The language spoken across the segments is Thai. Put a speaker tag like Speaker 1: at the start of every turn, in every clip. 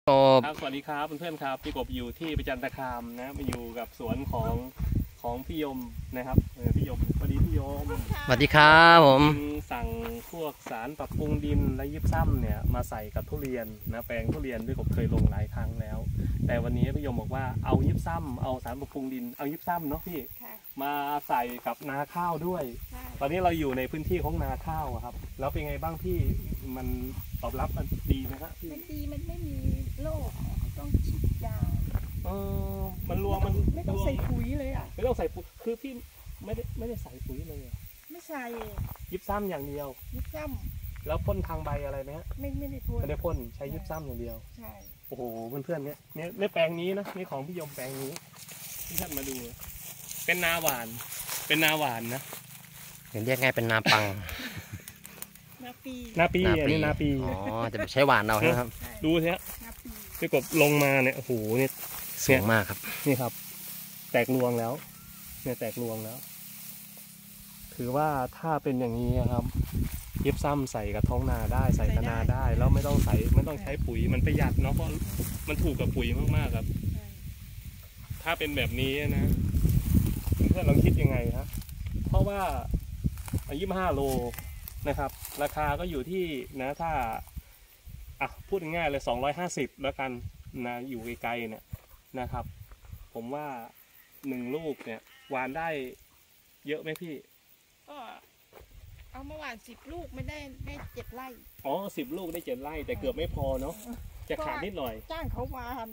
Speaker 1: สวัสดีครับเพื่อนๆครับพี่กบอยู่ที่ประจันตคามนะมาอยู่กับสวนของพี่ยมนะครับพี่ยมสวัสดีพี่ยม
Speaker 2: สวัสดีครับผม
Speaker 1: สั่งพวกสารปรับปรุงดินและยิบซ้ำเนี่ยมาใส่กับทุเรียนนะแปลงทุเรียนพี่กบเคยลงหลายครั้งแล้วแต่วันนี้พี่ยมบอกว่าเอายิบซ้ำเอาสารปรับปรุงดินเอายิบซ้ำเนาะพี่มาใส่กับนาข้าวด้วยตอนนี้เราอยู่ในพื้นที่ของนาข้าวครับแล้วเป็นไงบ้างพี่มันตอบรับมันดีไหมครับ
Speaker 3: มันดีมันไม่มีโรคต้องฉีดยา
Speaker 1: มันรวมมัน
Speaker 3: ไม่ต้องใส่ปุ๋ยเลยอ่ะ
Speaker 1: ไม่ต้องใส่ปุ๋ยคือพี่ไม่ได้ใส่ปุ๋ยเลย
Speaker 3: ไม่ใส่
Speaker 1: ยิบซ้ำอย่างเดียว
Speaker 3: ยิบซ้
Speaker 1: ำแล้วพ่นทางใบอะไรไหมฮะ
Speaker 3: ไม่ได้พ่น
Speaker 1: ไม่ได้พ่นใช้ยิบซ้ำอย่างเดียว
Speaker 3: ใช่
Speaker 1: โอ้โหเพื่อนๆเนี่ยแปลงนี้นะนี่ของพี่ยมแปลงนี้ที่ท่านมาดูเป็นนาหวานนะ
Speaker 2: เห็นเรียกง่ายเป็นนาปัง
Speaker 1: นาปีอันนี้นาปี
Speaker 2: อ๋อจะใช้หวานเอาครับ
Speaker 1: ดูสิฮะพี่กบลงมาเนี่ยโอ้โหเนี่ย
Speaker 2: สูงมากครับ
Speaker 1: นี่ครับแตกรวงแล้วเนี่ยแตกรวงแล้วถือว่าถ้าเป็นอย่างนี้ครับยิบซ้ำใส่กับท้องนาได้ใส่กับนาได้แล้วไม่ต้องใช้ปุ๋ยมันประหยัดเนาะเพราะมันถูกกับปุ๋ยมากๆครับถ้าเป็นแบบนี้นะเพื่อนลองคิดยังไงครับเพราะว่า25 โลนะครับราคาก็อยู่ที่นะถ้าพูดง่ายๆเลย250แล้วกันนะอยู่ไกลๆเนี่ยนะครับผมว่า1 ลูกเนี่ยหวานได้เยอะไหมพี่
Speaker 3: ก็เอาเมื่อวาน10 ลูกไม่ได้7 ไร่
Speaker 1: อ๋อ10 ลูกได้7 ไร่แต่เกือบไม่พอเนาะจะขาดนิดหน่อย
Speaker 3: จ้างเขาหวาน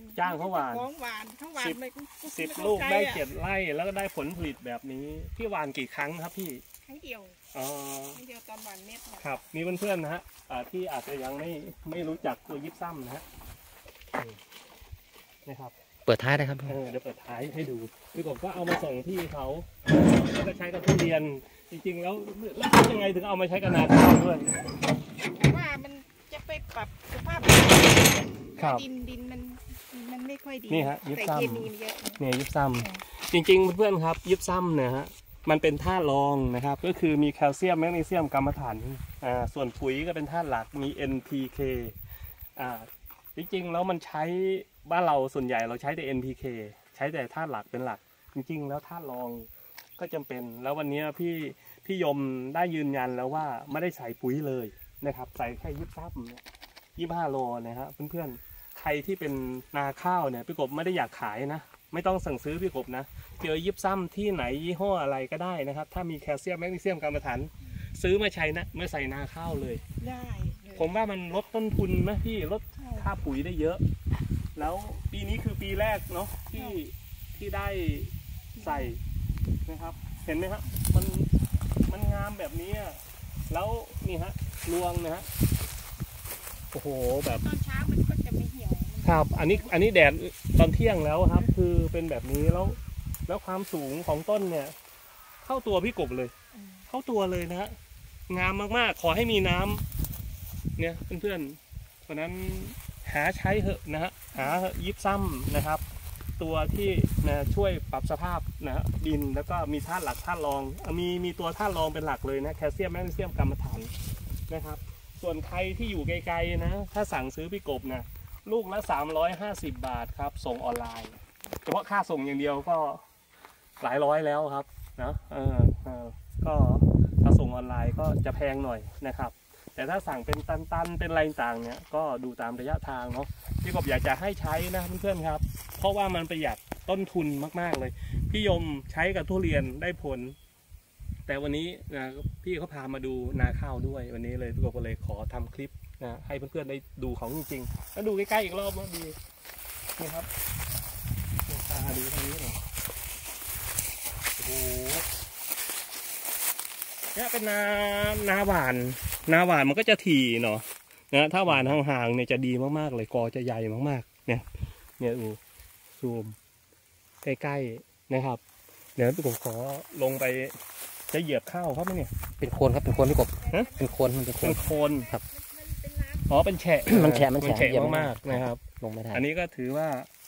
Speaker 1: 10 ลูกได้7 ไร่แล้วก็ได้ผลผลิตแบบนี้พี่หวานกี่ครั้งครับพี่
Speaker 3: ครั้งเดียวตอนหวานเม็ด
Speaker 1: ครับมีเพื่อนๆนะฮะที่อาจจะยังไม่รู้จักตัวยิบซ้ำนะฮะนะครับ
Speaker 2: เปิดท้ายได้ครับ
Speaker 1: เดี๋ยวเปิดท้ายให้ดูพี่กบก็เอามาส่งที่เขาแล้วก็ใช้กับทุเรียนจริงๆแล้วยังไงถึงเอามาใช้กับนาข้าวด้วย
Speaker 3: ว่ามันจะไปปรับสภาพดินมันไม่ค่อยดี
Speaker 1: นี่ฮะยิบซ้ำเนี่ยยิบซ้ำจริงๆเพื่อนๆครับยิบซ้ำเนี่ยฮะมันเป็นธาตุรองนะครับก็คือมีแคลเซียมแมกนีเซียมกัมมันถันส่วนปุ๋ยก็เป็นธาตุหลักมี NPK จริงๆแล้วมันใช้บ้านเราส่วนใหญ่เราใช้แต่ NPK ใช้แต่ธาตุหลักเป็นหลักจริงๆแล้วธาตุรองก็จำเป็นแล้ววันนี้พี่ยมได้ยืนยันแล้วว่าไม่ได้ใส่ปุ๋ยเลยนะครับใส่แค่ยิบซ้ำ25 โลนะครับเพื่อนๆใครที่เป็นนาข้าวเนี่ยพี่กบไม่ได้อยากขายนะไม่ต้องสั่งซื้อพี่กบนะเจอยิบซ้ำที่ไหนยี่ห้ออะไรก็ได้นะครับถ้ามีแคลเซียมแมกนีเซียมกัมมันถันซื้อมาใช้นะไม่ใส่นาข้าวเลย
Speaker 3: ได้
Speaker 1: ผมว่ามันลดต้นทุนนะพี่ลดค่าปุ๋ยได้เยอะแล้วปีนี้คือปีแรกเนาะที่ได้ใส่นะครับเห็นไหมครับมันงามแบบนี้แล้วนี่ฮะรวงนะฮะโอ้โหแบบ
Speaker 3: ตอนเช้ามันก็จะไม่เหี่ยว
Speaker 1: ครับอันนี้แดดตอนเที่ยงแล้วครับคือเป็นแบบนี้แล้วความสูงของต้นเนี่ยเข้าตัวพี่กบเลยเข้าตัวเลยนะฮะงามมากๆขอให้มีน้ำเนี่ยเพื่อนๆเพราะนั้นหาใช้เหอะนะฮะหายิบซ้ำนะครับตัวที่นะช่วยปรับสภาพนะดินแล้วก็มีธาตุหลักธาตุรองมีตัวธาตุรองเป็นหลักเลยนะแคลเซียมแมกนีเซียมกัมมันถันนะครับส่วนใครที่อยู่ไกลๆนะถ้าสั่งซื้อพี่กบนะลูกละ350 บาทครับส่งออนไลน์เฉพาะค่าส่งอย่างเดียวก็หลายร้อยแล้วครับนะก็ถ้าส่งออนไลน์ก็จะแพงหน่อยนะครับแต่ถ้าสั่งเป็นตันๆเป็นอะไรต่างเนี่ยก็ดูตามระยะทางเนาะพี่กบอยากจะให้ใช้นะเพื่อนๆครับเพราะว่ามันประหยัดต้นทุนมากๆเลยพี่ยมใช้กับทุเรียนได้ผลแต่วันนี้นะพี่เขาพามาดูนาข้าวด้วยวันนี้เลยพี่กบก็เลยขอทำคลิปนะให้เพื่อนๆได้ดูของจริงๆแล้วดูใกล้ๆอีกรอบก็ดีนี่ครับตาดูทางนี้หน่อยโอ้โหเนี่ยเป็นนาหวานมันก็จะถี่เนาะนะถ้าหวานห่างๆเนี่ยจะดีมากๆเลยกอจะใหญ่มากๆเนี่ยดูซูมใกล้ๆนะครับเดี๋ยวพี่กบขอลงไปจะเหยียบข้าวครับเนี่ย
Speaker 2: เป็นโคนครับเป็นโคนพี่กบเป็นโคนมันเป็น
Speaker 1: โคนครับอ๋อเป็นแฉะ
Speaker 2: มันแฉะ
Speaker 1: มากๆนะครับ
Speaker 2: ลงไม่ได้
Speaker 1: อันนี้ก็ถือว่า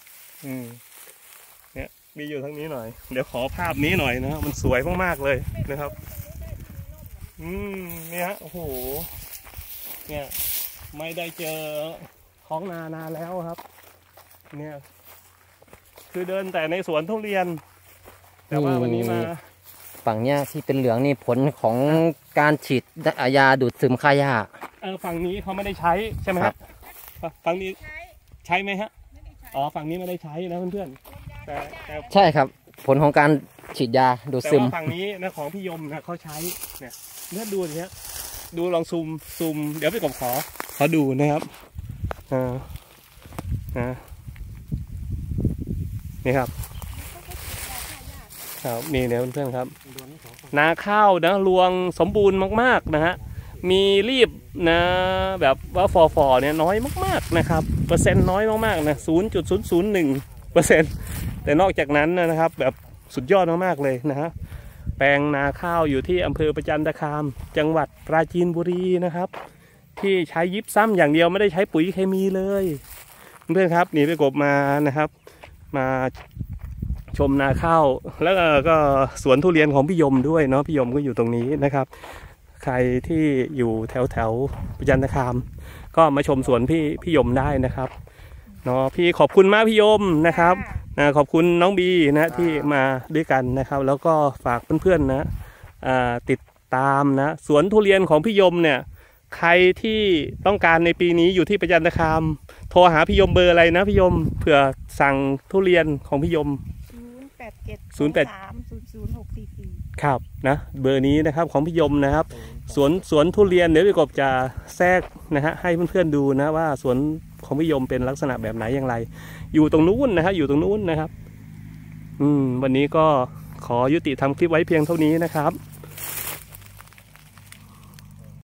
Speaker 1: เนี่ยมีอยู่ทั้งนี้หน่อยเดี๋ยวขอภาพนี้หน่อยนะมันสวยมากๆเลยนะครับเนี่ยโอ้โหเนี่ยไม่ได้เจอท้องนานานแล้วครับ เนี่ยคือเดินแต่ในสวนทุเรียน แต่ว่าวันนี้มา
Speaker 2: ฝั่งเนี้ยที่เป็นเหลืองนี่ผลของการฉีดยาดูดซึมฆ่าหญ้า
Speaker 1: ฝั่งนี้เขาไม่ได้ใช้ใช่ไหมครับฝั่งนี้
Speaker 3: ใช้
Speaker 1: ใช้ไหมฮะ
Speaker 3: ไม่ได้ใช้
Speaker 1: อ๋อฝั่งนี้ไม่ได้ใช้นะเพื่อน
Speaker 3: ลมยา
Speaker 1: แต่
Speaker 3: แต่
Speaker 2: ใช่ครับ ผลของการฉีดยาดูด
Speaker 1: แต่
Speaker 2: ซึม
Speaker 1: ว่าฝั่งนี้นะของพี่ยมนะเขาใช้เนี่ยเลือดดูเนี่ยดูลองซูมเดี๋ยวไปกบขอดูนะครับนี่ครับครับนี่เนี่ยเพื่อนๆครับนาข้าวนะรวงสมบูรณ์มากๆนะฮะมีรีบนะแบบว่าฟอเนี่ยน้อยมากๆนะครับเปอร์เซ็นต์น้อยมากๆนะ0.001%แต่นอกจากนั้นนะครับแบบสุดยอดมากๆเลยนะฮะแปลงนาข้าวอยู่ที่อำเภอประจันตคามจังหวัดปราจีนบุรีนะครับที่ใช้ยิบซ้ำอย่างเดียวไม่ได้ใช้ปุ๋ยเคมีเลยเพื่อนครับนี่ไปกบมานะครับมาชมนาข้าวแล้วก็สวนทุเรียนของพี่ยมด้วยเนาะพี่ยมก็อยู่ตรงนี้นะครับใครที่อยู่แถวประจันตคามก็มาชมสวนพี่ยมได้นะครับเนาะพี่ขอบคุณมากพี่ยมนะครับขอบคุณน้องบีนะที่มาด้วยกันนะครับแล้วก็ฝากเพื่อนๆนะติดตามนะสวนทุเรียนของพี่ยมเนี่ยใครที่ต้องการในปีนี้อยู่ที่ประจันตคามโทรหาพี่ยมเบอร์อะไรนะพี่ยมเผื่อสั่งทุเรียนของพี่ยม
Speaker 3: 08723000644
Speaker 1: ครับนะเบอร์นี้นะครับของพี่ยมนะครับสวนทุเรียนเดี๋ยวพี่กบจะแทรกนะฮะให้เพื่อนๆดูนะว่าสวนของพี่ยมเป็นลักษณะแบบไหนอย่างไรอยู่ตรงนู้นนะครับอยู่ตรงนู้นนะครับวันนี้ก็ขอยุติทำคลิปไว้เพียงเท่านี้นะครับ